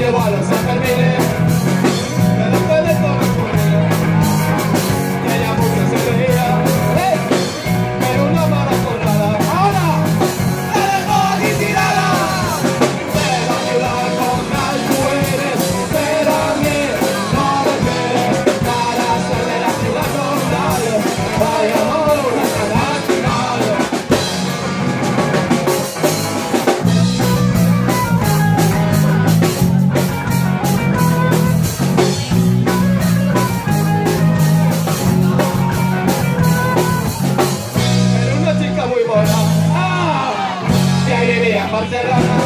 llevó a los Sanfermines, que después de todo ocurrido, y ella mucho se reía, pero una mala jornada. Ahora la dejó aquí tirada. De la ciudad con las mujeres, de la miel, no le quieres, para ser de la ciudad con nadie, vaya amor, una cara final. Muy buena, de ahí vivía en Barcelona.